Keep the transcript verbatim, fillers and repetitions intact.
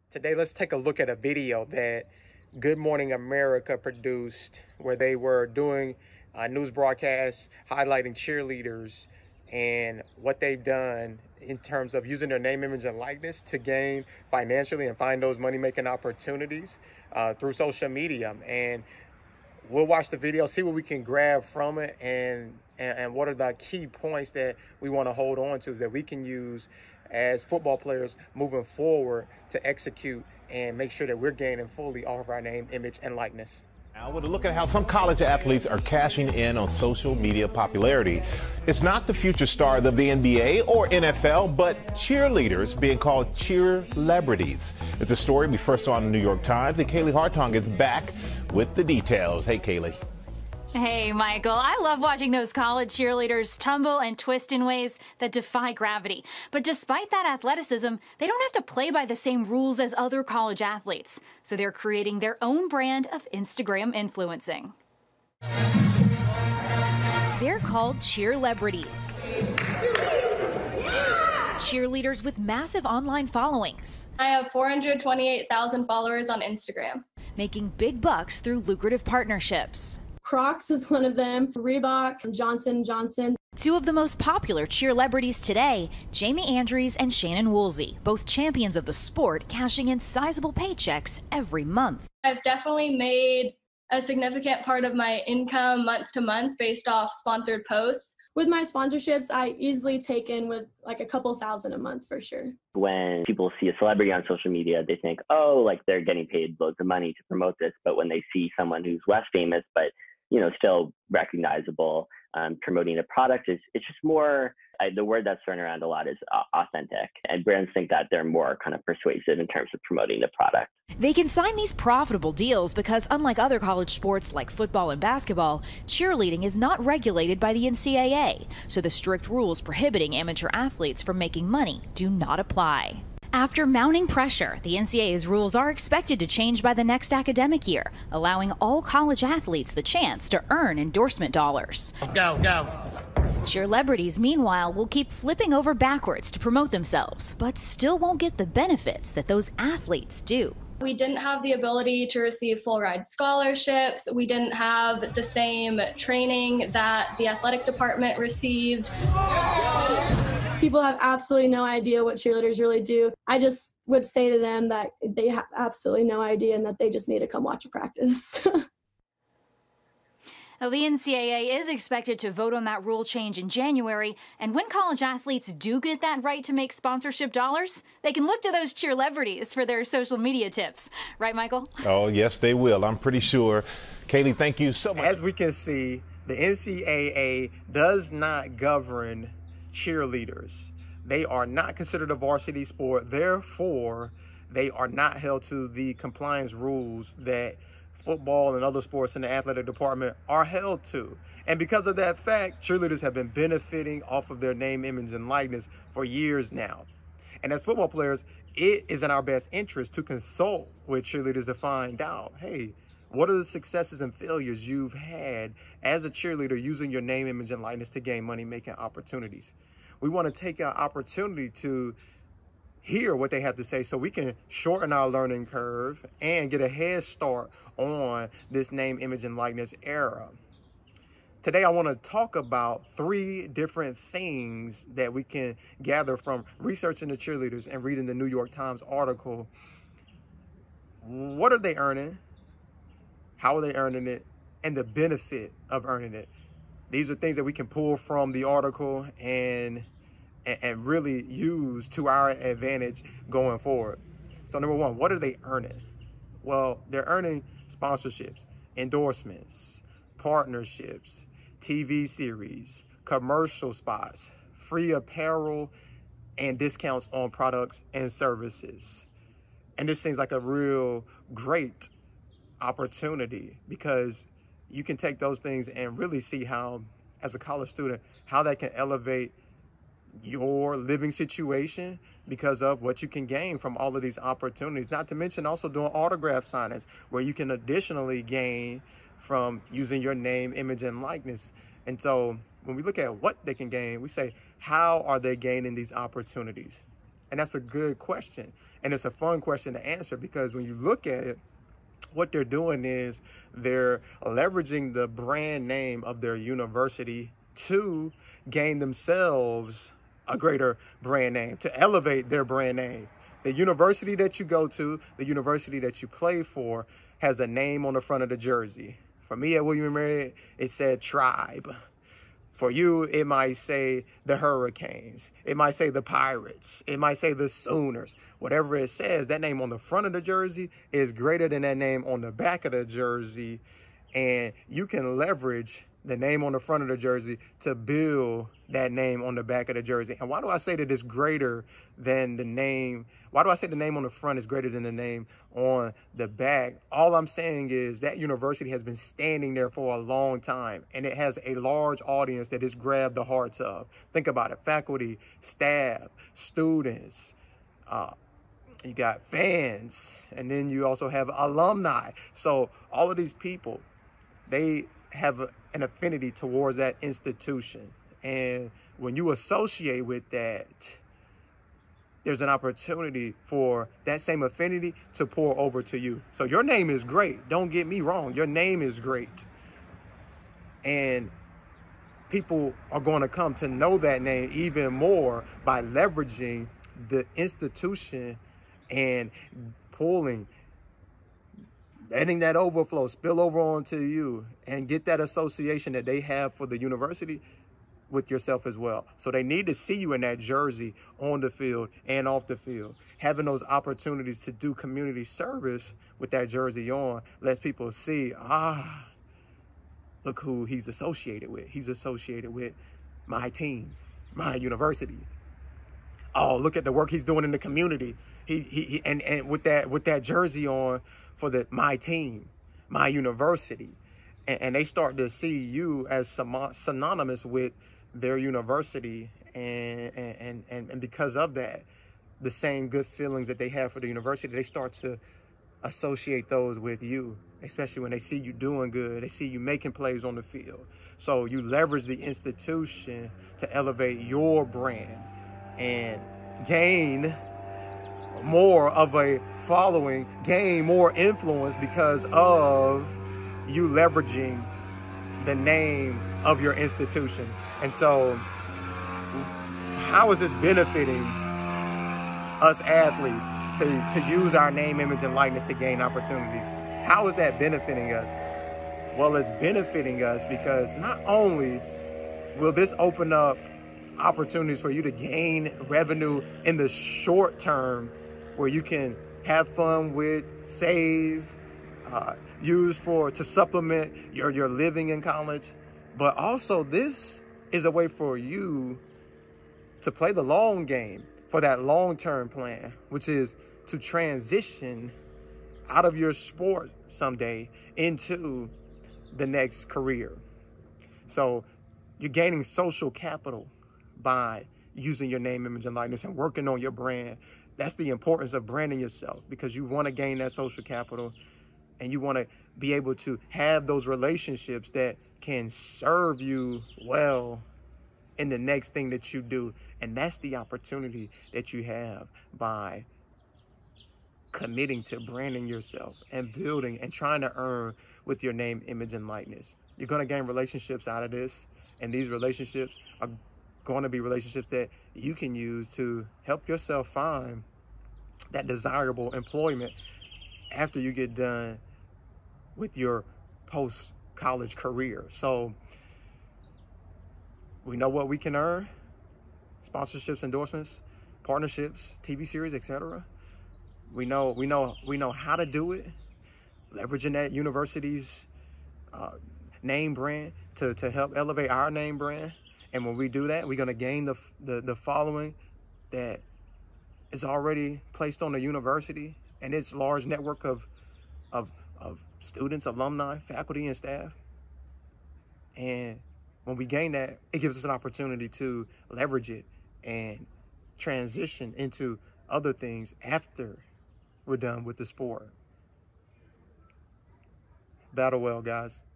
Today, let's take a look at a video that Good Morning America produced where they were doing a news broadcast highlighting cheerleaders and what they've done in terms of using their name, image, and likeness to gain financially and find those money-making opportunities uh, through social media. And we'll watch the video, see what we can grab from it, and, and, and what are the key points that we want to hold on to that we can use as football players moving forward to execute and make sure that we're gaining fully off of our name, image, and likeness. Now, with a look at how some college athletes are cashing in on social media popularity. It's not the future stars of the N B A or N F L, but cheerleaders being called CheerLEADERS. It's a story we first saw in the New York Times, and Kaylee Hartung is back with the details. Hey, Kaylee. Hey, Michael. I love watching those college cheerleaders tumble and twist in ways that defy gravity. But despite that athleticism, they don't have to play by the same rules as other college athletes. So they're creating their own brand of Instagram influencing. They're called CheerLEADERS. Cheerleaders with massive online followings. I have four hundred twenty-eight thousand followers on Instagram. Making big bucks through lucrative partnerships. Crocs is one of them, Reebok, Johnson and Johnson. Two of the most popular CheerLEADERS today, Jamie Andrews and Shannon Woolsey, both champions of the sport, cashing in sizable paychecks every month. I've definitely made a significant part of my income month to month based off sponsored posts. With my sponsorships, I easily take in with like a couple thousand a month for sure. When people see a celebrity on social media, they think, oh, like they're getting paid loads of money to promote this. But when they see someone who's less famous, but you know, still recognizable, um, promoting a product, is it's just more, I, the word that's thrown around a lot is uh, authentic. And brands think that they're more kind of persuasive in terms of promoting the product. They can sign these profitable deals because unlike other college sports like football and basketball, cheerleading is not regulated by the N C double A. So the strict rules prohibiting amateur athletes from making money do not apply. After mounting pressure, the N C double A's rules are expected to change by the next academic year, allowing all college athletes the chance to earn endorsement dollars. Go, go. CheerLEADERS, meanwhile, will keep flipping over backwards to promote themselves, but still won't get the benefits that those athletes do. We didn't have the ability to receive full ride scholarships. We didn't have the same training that the athletic department received. People have absolutely no idea what cheerleaders really do. I just would say to them that they have absolutely no idea and that they just need to come watch a practice. Well, the N C double A is expected to vote on that rule change in January, and when college athletes do get that right to make sponsorship dollars, they can look to those CheerLEADERS for their social media tips. Right, Michael? Oh, yes, they will. I'm pretty sure. Kaylee, thank you so much. As we can see, the N C double A does not govern cheerleaders. They are not considered a varsity sport. Therefore, they are not held to the compliance rules that football and other sports in the athletic department are held to. And because of that fact, cheerleaders have been benefiting off of their name, image, and likeness for years now. And as football players, it is in our best interest to consult with cheerleaders to find out, hey, what are the successes and failures you've had as a cheerleader using your name, image, and likeness to gain money-making opportunities? We want to take an opportunity to hear what they have to say so we can shorten our learning curve and get a head start on this name, image, and likeness era. Today, I want to talk about three different things that we can gather from researching the cheerleaders and reading the New York Times article. What are they earning? How are they earning it? And the benefit of earning it. These are things that we can pull from the article and, and, and really use to our advantage going forward. So number one, what are they earning? Well, they're earning sponsorships, endorsements, partnerships, T V series, commercial spots, free apparel, and discounts on products and services. And this seems like a real great opportunity because you can take those things and really see how, as a college student, how that can elevate your living situation because of what you can gain from all of these opportunities. Not to mention also doing autograph signings where you can additionally gain from using your name, image, and likeness. And so when we look at what they can gain, we say, how are they gaining these opportunities? And that's a good question. And it's a fun question to answer, because when you look at it, what they're doing is they're leveraging the brand name of their university to gain themselves a greater brand name, to elevate their brand name. The university that you go to, the university that you play for, has a name on the front of the jersey. For me at William and Mary, it said Tribe. For you, it might say the Hurricanes. It might say the Pirates. It might say the Sooners. Whatever it says, that name on the front of the jersey is greater than that name on the back of the jersey. And you can leverage the name on the front of the jersey to build that name on the back of the jersey. And why do I say that it's greater than the name? Why do I say the name on the front is greater than the name on the back? All I'm saying is that university has been standing there for a long time, and it has a large audience that it's grabbed the hearts of. Think about it: faculty, staff, students, uh, you got fans, and then you also have alumni. So all of these people, they have a, an affinity towards that institution. And when you associate with that, there's an opportunity for that same affinity to pour over to you. So your name is great. Don't get me wrong. Your name is great. And people are going to come to know that name even more by leveraging the institution and pulling, letting that overflow spill over onto you and get that association that they have for the university with yourself as well. So they need to see you in that jersey on the field and off the field. Having those opportunities to do community service with that jersey on lets people see, ah, look who he's associated with. He's associated with my team, my university. Oh, look at the work he's doing in the community. He, he, he and, and with that with that jersey on for the my team, my university. And, and they start to see you as synonymous with their university, and, and and and because of that, the same good feelings that they have for the university, they start to associate those with you, especially when they see you doing good, they see you making plays on the field. So you leverage the institution to elevate your brand and gain more of a following, gain more influence because of you leveraging the name of your institution. And so how is this benefiting us athletes to, to use our name, image, and likeness to gain opportunities? How is that benefiting us? Well, it's benefiting us because not only will this open up opportunities for you to gain revenue in the short term, where you can have fun with, save, uh, use for to supplement your, your living in college, but also this is a way for you to play the long game for that long-term plan, which is to transition out of your sport someday into the next career. So you're gaining social capital by using your name, image, and likeness and working on your brand. That's the importance of branding yourself, because you want to gain that social capital and you want to be able to have those relationships that can serve you well in the next thing that you do. And that's the opportunity that you have by committing to branding yourself and building and trying to earn with your name, image, and likeness. You're going to gain relationships out of this, and these relationships are going to be relationships that you can use to help yourself find that desirable employment after you get done with your post-college career. So we know what we can earn: sponsorships, endorsements, partnerships, T V series, et cetera. We know, we know, we know how to do it, leveraging that university's uh, name brand to, to help elevate our name brand. And when we do that, we're going to gain the, the the following that is already placed on the university and its large network of of of students, alumni, faculty, and staff. And when we gain that, it gives us an opportunity to leverage it and transition into other things after we're done with the sport. Battle well, guys.